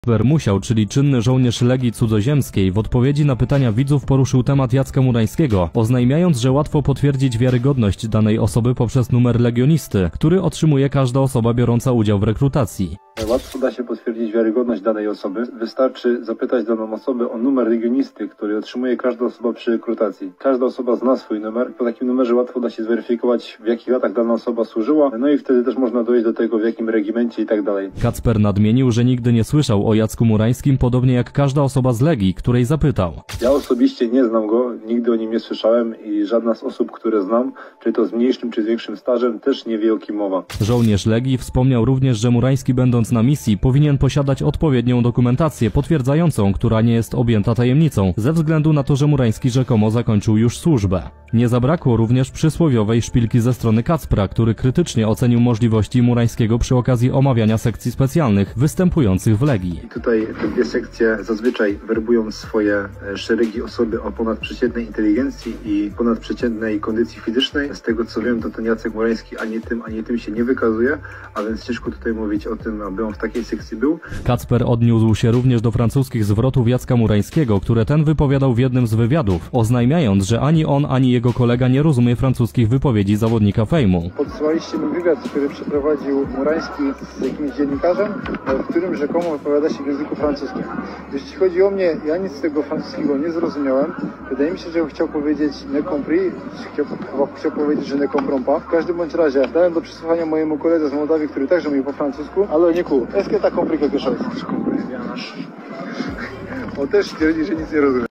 Kacper Musiał, czyli czynny żołnierz Legii Cudzoziemskiej, w odpowiedzi na pytania widzów poruszył temat Jacka Murańskiego, oznajmiając, że łatwo potwierdzić wiarygodność danej osoby poprzez numer legionisty, który otrzymuje każda osoba biorąca udział w rekrutacji. Łatwo da się potwierdzić wiarygodność danej osoby. Wystarczy zapytać daną osobę o numer legionisty, który otrzymuje każda osoba przy rekrutacji. Każda osoba zna swój numer. Po takim numerze łatwo da się zweryfikować, w jakich latach dana osoba służyła. No i wtedy też można dojść do tego, w jakim regimencie i tak dalej. Kacper nadmienił, że nigdy nie słyszał o Jacku Murańskim, podobnie jak każda osoba z Legii, której zapytał. Ja osobiście nie znam go, nigdy o nim nie słyszałem i żadna z osób, które znam, czy to z mniejszym, czy z większym stażem, też nie wie, o kim mowa. Żołnierz Legii wspomniał również, że Murański, będąc na misji, powinien posiadać odpowiednią dokumentację potwierdzającą, która nie jest objęta tajemnicą, ze względu na to, że Murański rzekomo zakończył już służbę. Nie zabrakło również przysłowiowej szpilki ze strony Kacpra, który krytycznie ocenił możliwości Murańskiego przy okazji omawiania sekcji specjalnych występujących w Legii. I tutaj te dwie sekcje zazwyczaj werbują swoje szeregi osoby o ponadprzeciętnej inteligencji i ponadprzeciętnej kondycji fizycznej. Z tego co wiem, to ten Jacek Murański ani tym się nie wykazuje, a więc ciężko tutaj mówić o tym, aby on w takiej sekcji był. Kacper odniósł się również do francuskich zwrotów Jacka Murańskiego, które ten wypowiadał w jednym z wywiadów, oznajmiając, że ani on, ani jego kolega nie rozumie francuskich wypowiedzi zawodnika Fejmu. Podsyłaliście mi wywiad, który przeprowadził Murański z jakimś dziennikarzem, w którym rzekomo wypowiada się w języku francuskim. Jeśli chodzi o mnie, ja nic z tego francuskiego nie zrozumiałem. Wydaje mi się, że chciał powiedzieć ne compris, chciał powiedzieć, że ne comprends pas. W każdym bądź razie dałem do przesłuchania mojemu koledze z Mołdawii, który także mówi po francusku, ale nie cool. Est-ce que t'as compris quelque chose? On też twierdzi, że nic nie rozumie.